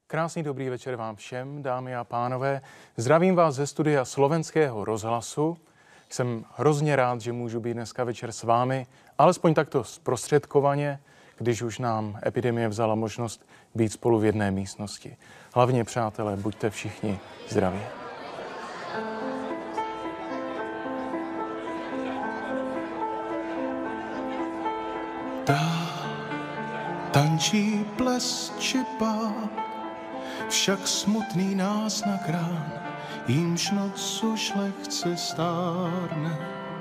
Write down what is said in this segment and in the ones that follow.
Krásný dobrý večer vám všem, dámy a pánové. Zdravím vás ze studia Slovenského rozhlasu. Jsem hrozně rád, že můžu být dneska večer s vámi, alespoň takto zprostředkovaně, když už nám epidemie vzala možnost být spolu v jedné místnosti. Hlavně, přátelé, buďte všichni zdraví. Tančí ples či pár, však smutný náznak rán, jímž noc už lehce stárne.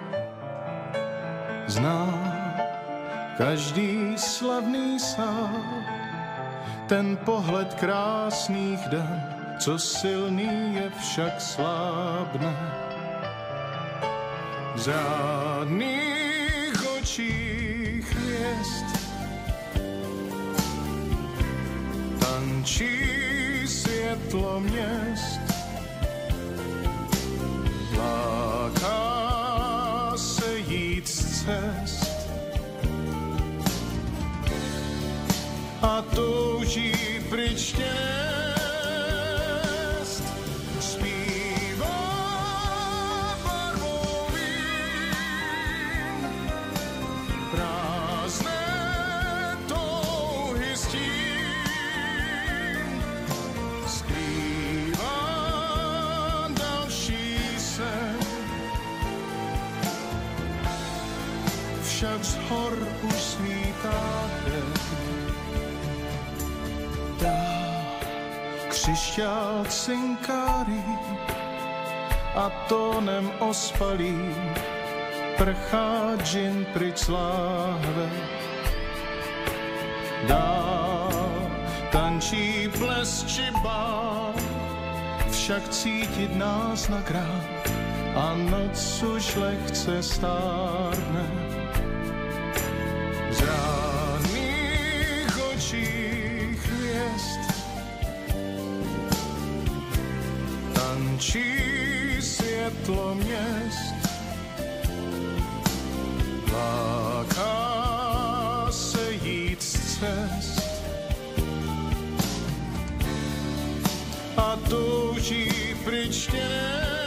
Zná každý slavný sál ten pohled krásných den, co silný je, však slábne. V žádných očích hvězd tančí světlo měst, láká se jít z cest a touží pryč těst. Zpívá barvovým, prázdné touhy stín, skrývá další sen, však z hor už svítá den. Křišťál cinkárí a tónem ospalý prchá džin pryč z láhve. Dál tančí ples či bál, však cítit náznak rán a noc už lehce stárne. V žádných očích hvězd tančí světlo měst, láká se jít z cest a touží pryč těst.